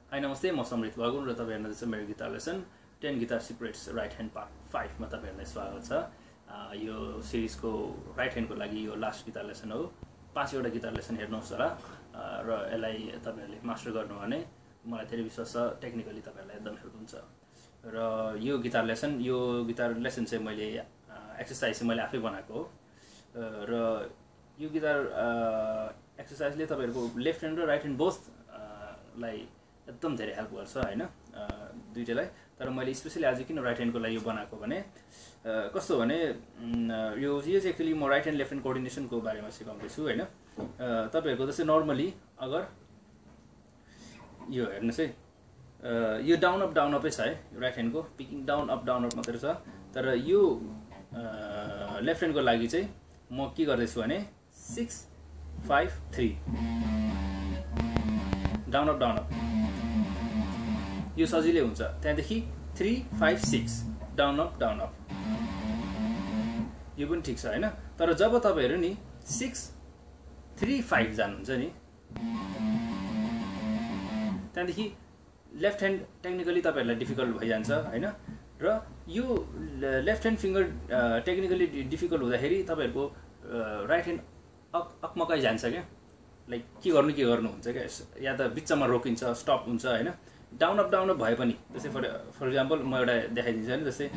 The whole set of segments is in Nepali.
हाई नमस्ते, म समृत भगुन र तपाईँ हेर्नुहुँदैछ मेरो guitar lesson 10 guitar secrets right hand part 5 मा तपाईहरुलाई स्वागत छ। यो सिरिजको राइट ह्यान्डको लागि यो लास्ट गिटार लेसन हो। 5 वटा गिटार लेसन हेर्नुहोस् होला र यसलाई तपाईहरुले मास्टर गर्नु भने मलाई धेरै विश्वास छ टेक्निकली तपाईहरुलाई एकदम हेल्प हुन्छ। र यो गिटार लेसन चाहिँ मैले एक्सरसाइज चाहिँ मैले आफै बनाएको हो र यो गिटार एक्सरसाइजले तपाईहरुको लेफ्ट ह्यान्ड र राइट ह्यान्ड बोथ लाई एकदम धेरै हेल्प गर्छ हैन, दुईटैलाई। तर मैले स्पेशली आज किन राइट ह्यान्डको लागि यो बनाएको भने कस्तो भने यो चाहिँ एक्चुअली म राइट ह्यान्ड लेफ्ट ह्यान्ड कोअर्डिनेसनको बारेमा सिकाउँदै छु हैन। तपाईहरुको जस्तै नर्मली अगर यो हेर्नुस् है, यो डाउन अपै छ है राइट ह्यान्डको, पिकिङ डाउन अप मात्रै छ। तर यो लेफ्ट ह्यान्डको लागि चाहिँ म के गर्दै छु भने 6 5 3 डाउन अप यो सजिलै हुन्छ। त्यहाँदेखि 3 5 6 डाउन अप यो पनि ठीक छ हैन। तर जब तपाईहरु नि 6 3 5 जानुहुन्छ नि, त्यहाँदेखि लेफ्ट ह्यान्ड टेक्निकली तपाईहरुलाई डिफिकल्ट भइजान्छ हैन। र यो left hand finger technically difficult हुँदाखेरि तपाईहरुको राइट ह्यान्ड अकमकाइ जान्छ क्या, लाइक के गर्नु हुन्छ क्या, या त बिचमा रोकिन्छ, स्टप हुन्छ हैन। डाउन अप भए पनि जस्तै फर एक्जाम्पल म एउटा देखाइदिन्छु हैन, जस्तै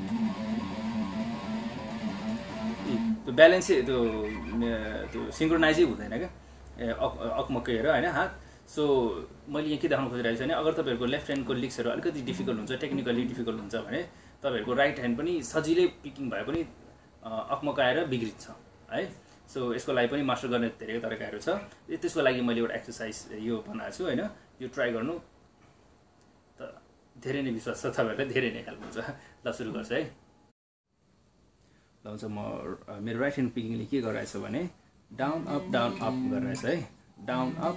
त्यो ब्यालेन्स त्यो सिंक्रोनाइजै हुँदैन क्या अकमकै हेर हैन हात। सो मैले यहाँ के देखाउन खोजिरहेको छु भने अगर तपाईहरुको लेफ्ट ह्यान्डको लिक्सहरु अलिकति डिफिकल्ट हुन्छ, टेक्निकली डिफिकल्ट हुन्छ भने तपाईहरुको राइट ह्यान्ड पनि सजिलै पिकिङ भए पनि अकमकाएर बिग्रिन्छ है। सो यसको लागि पनि मास्टर गर्ने धेरै तरिकाहरु छ। त्यसको लागि मैले एउटा एक्सरसाइज यो बनाएको छु हैन। यो ट्राई गर्नु त धेरै नै विश्वास छ तपाईहरुलाई धेरै नै हेल्प हुन्छ। ल सुरु गर्छु है। ल हुन्छ, म मेरो राइट ह्यान्ड पिकिङले के गरिरहेछ भने डाउन अप गरिरहेछ है, डाउन अप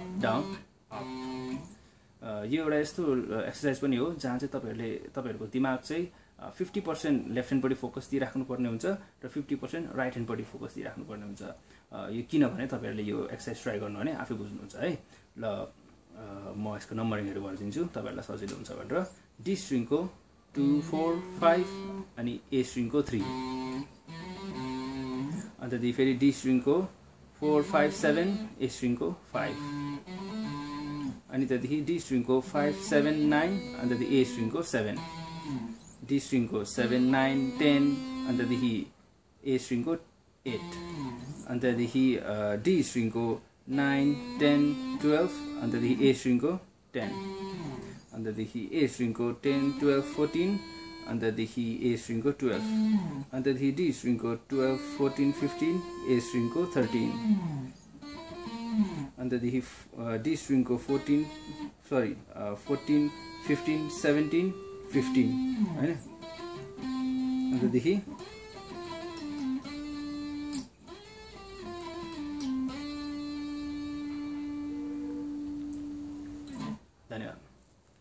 यो एउटा यस्तो एक्सरसाइज पनि हो जहाँ चाहिँ तपाईहरुको दिमाग चाहिँ 50% लेफ्ट ह्यान्डपट्टि फोकस दिइराख्नु पर्ने हुन्छ र 50% राइट ह्यान्डपट्टि फोकस दिइराख्नु पर्ने हुन्छ। यो किनभने तपाईहरुले यो एक्सरसाइज ट्राई गर्नु भने आफै बुझ्नुहुन्छ है। ल म यसको नम्बरिङहरु गरिदिन्छु तपाईहरुलाई सजिलो हुन्छ भनेर। डी स्ट्रिङको 2 4 5 अनि ए स्ट्रिङको 3, अन्त फेरि डी स्ट्रिङको 4 5 7 ए स्ट्रिङको 5, अनि त्यहाँदेखि डी स्ट्रिङको 5 7 9 अन्त ए स्ट्रिङको 7, डी स्ट्रिङको 7 9 10 अन्त ए स्ट्रिङको 8, अन्त डी स्ट्रिङको 9 10 12 अन्त ए स्ट्रिङको 10, अन्त ए स्ट्रिङको 10 12 14 अन्त ए स्ट्रिङको 12, अन्त डी स्ट्रिङको 12 14 15 ए स्ट्रिङको 13, अन्त डी स्ट्रिङको 14 15 17 15 हैन। अन्त